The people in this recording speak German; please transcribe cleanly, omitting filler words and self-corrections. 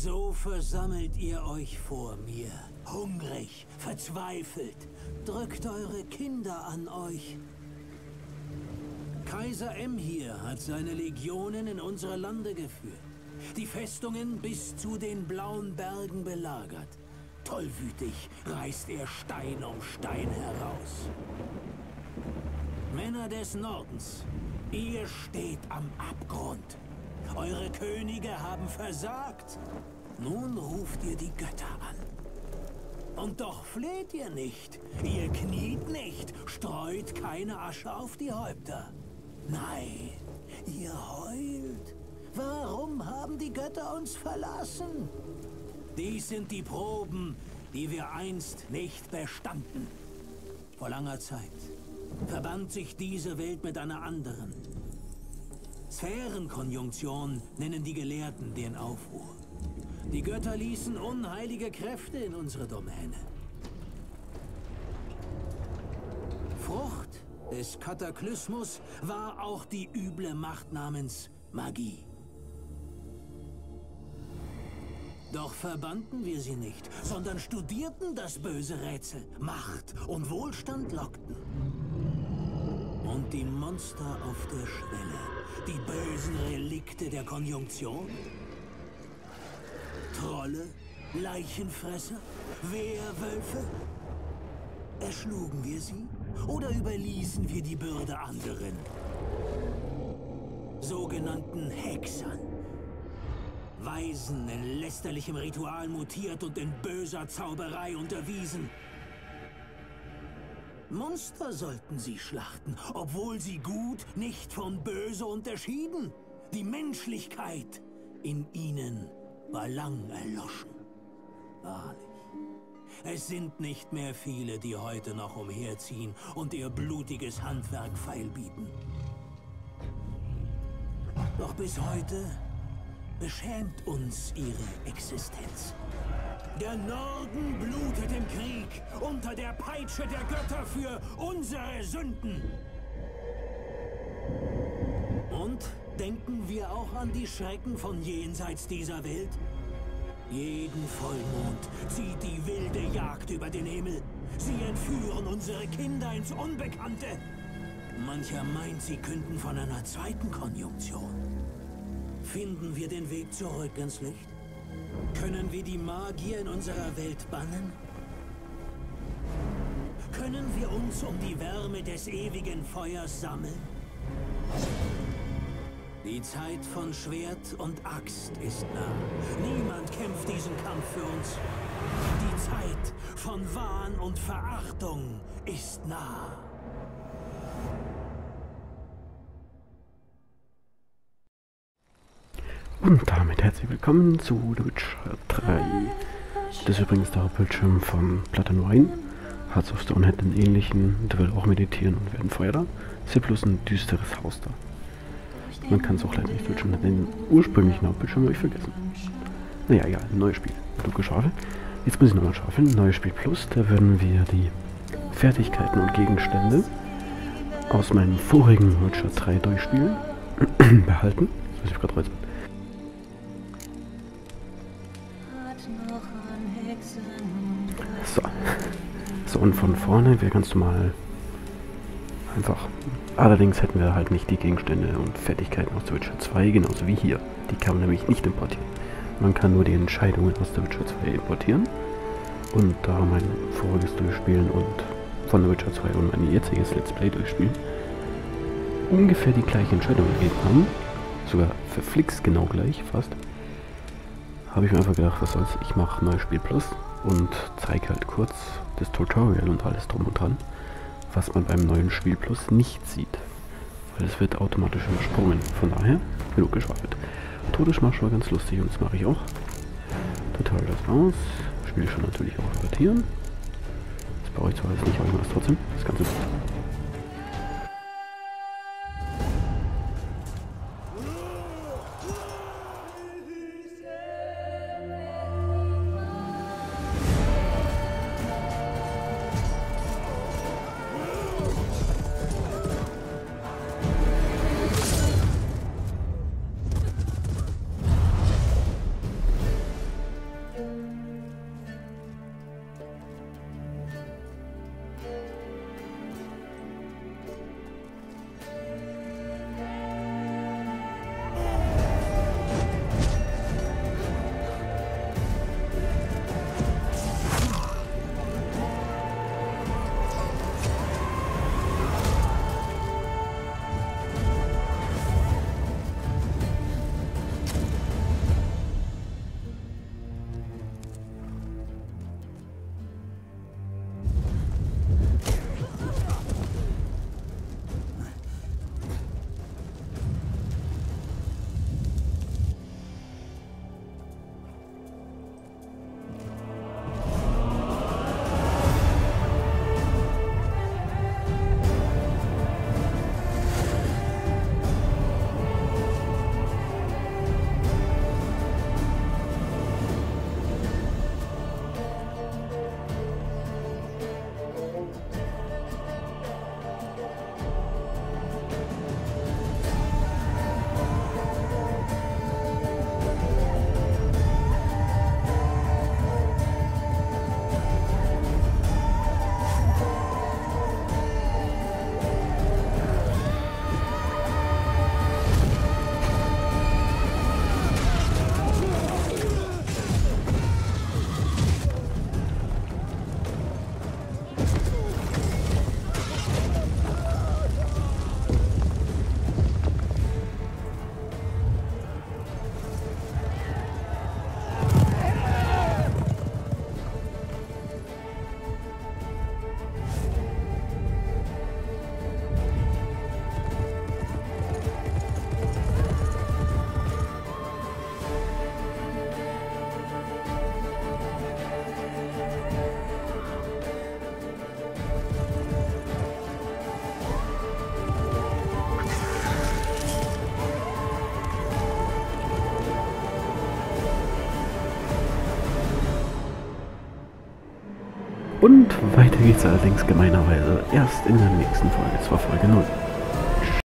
So versammelt ihr euch vor mir, hungrig, verzweifelt, drückt eure Kinder an euch. Kaiser Emhyr hat seine Legionen in unsere Lande geführt, die Festungen bis zu den Blauen Bergen belagert. Tollwütig reißt er Stein um Stein heraus. Männer des Nordens, ihr steht am Abgrund. Eure Könige haben versagt. Nun ruft ihr die Götter an. Und doch fleht ihr nicht, ihr kniet nicht, streut keine Asche auf die Häupter. Nein, ihr heult. Warum haben die Götter uns verlassen? Dies sind die Proben, die wir einst nicht bestanden. Vor langer Zeit verband sich diese Welt mit einer anderen. Sphärenkonjunktion nennen die Gelehrten den Aufruhr. Die Götter ließen unheilige Kräfte in unsere Domäne. Frucht des Kataklysmus war auch die üble Macht namens Magie. Doch verbannten wir sie nicht, sondern studierten das böse Rätsel. Macht und Wohlstand lockten. Und die Monster auf der Schwelle, die bösen Relikte der Konjunktion? Trolle, Leichenfresser, Wehrwölfe? Erschlugen wir sie oder überließen wir die Bürde anderen? Sogenannten Hexern. Weisen in lästerlichem Ritual mutiert und in böser Zauberei unterwiesen. Monster sollten sie schlachten, obwohl sie gut nicht von böse unterschieden. Die Menschlichkeit in ihnen war lang erloschen. Wahrlich. Es sind nicht mehr viele, die heute noch umherziehen und ihr blutiges Handwerk feilbieten. Doch bis heute beschämt uns ihre Existenz. Der Norden blutet im Krieg unter der Peitsche der Götter für unsere Sünden. Und denken wir auch an die Schrecken von jenseits dieser Welt? Jeden Vollmond zieht die wilde Jagd über den Himmel. Sie entführen unsere Kinder ins Unbekannte. Mancher meint, sie künden von einer zweiten Konjunktion. Finden wir den Weg zurück ins Licht? Können wir die Magier in unserer Welt bannen? Können wir uns um die Wärme des ewigen Feuers sammeln? Die Zeit von Schwert und Axt ist nah. Niemand kämpft diesen Kampf für uns. Die Zeit von Wahn und Verachtung ist nah. Und damit herzlich willkommen zu The Witcher 3. Das ist übrigens der Hauptbildschirm von Blood and Wine. Hearts of Stone hat einen ähnlichen, der will auch meditieren und werden Feuer da. Ist ja bloß ein düsteres Haus da. Man kann es auch leider nicht switchen, den ursprünglichen Hauptbildschirm habe ich vergessen. Naja, egal, neues Spiel. Dunkle Schafe. Jetzt muss ich nochmal schaufeln. Neues Spiel Plus, da werden wir die Fertigkeiten und Gegenstände aus meinem vorigen Witcher 3 durchspielen. Behalten. Das muss ich gerade räuspern. So, und von vorne wäre ganz normal einfach. Allerdings hätten wir halt nicht die Gegenstände und Fertigkeiten aus The Witcher 2, genauso wie hier. Die kann man nämlich nicht importieren. Man kann nur die Entscheidungen aus The Witcher 2 importieren und da mein voriges durchspielen und von The Witcher 2 und mein jetziges Let's Play durchspielen ungefähr die gleiche Entscheidung gegeben haben, sogar verflixt genau gleich fast, habe ich mir einfach gedacht, was soll's, ich mache neues Spiel Plus und zeige halt kurz das Tutorial und alles drum und dran, was man beim neuen Spiel Plus nicht sieht. Weil es wird automatisch übersprungen. Von daher, genug geschwafelt. Todesmarsch war ganz lustig und das mache ich auch. Tutorial ist aus. Spiele schon natürlich auch importieren. Das brauche ich zwar jetzt nicht, aber ich mache es trotzdem. Das Ganze gut. Und weiter geht's allerdings gemeinerweise erst in der nächsten Folge, zwar Folge 0.